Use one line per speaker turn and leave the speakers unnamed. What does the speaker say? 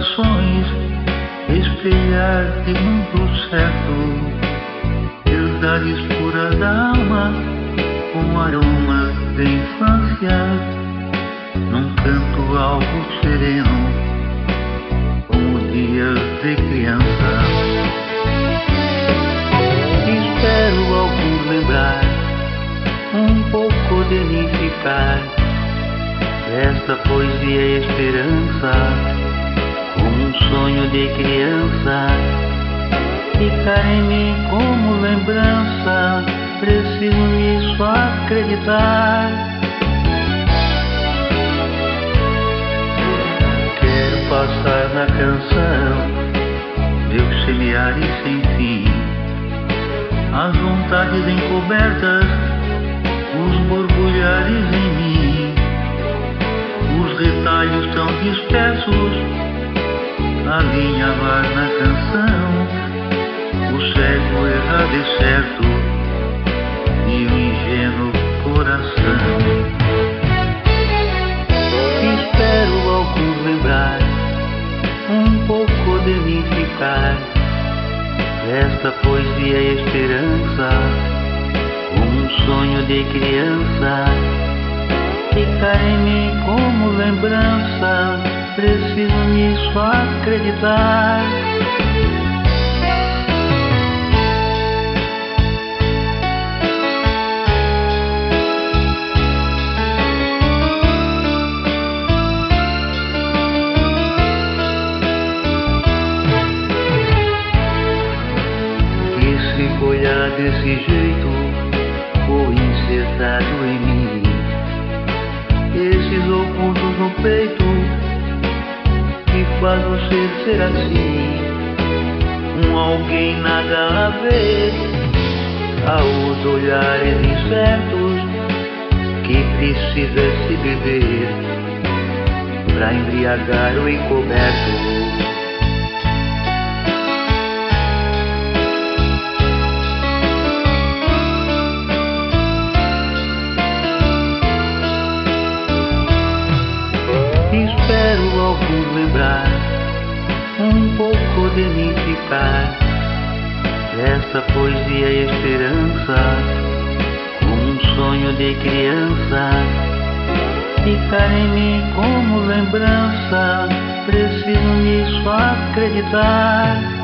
corações, espelhar de mundo certo, verdades puras da alma, com aromas de infância, num canto algo sereno, como dias de criança. Espero alguns lembrar, um pouco de mim ficar, esta poesia é esperança, como um sonho de criança, ficar em mim como lembrança, preciso nisso acreditar. Quero passar na canção, Deus semear e sem fim, as vontades encobertas, os borbulhares em mim, os retalhos tão dispersos, alinhavar na canção, o cego errar de certo e o ingênuo coração. Espero alguns lembrar, um pouco de mim ficar, esta poesia é esperança, como um sonho de criança, ficar em mim como lembrança, preciso nisso acreditar. Se olhar desse jeito, foi insertado em mim, esses ocultos no peito, que faz você ser assim, um alguém nada a ver, aos olhares incertos, que precisa se beber, pra embriagar o encoberto. Espero alguns lembrar, um pouco de mim ficar, esta poesia é esperança, como um sonho de criança, ficar em mim como lembrança, preciso nisso acreditar.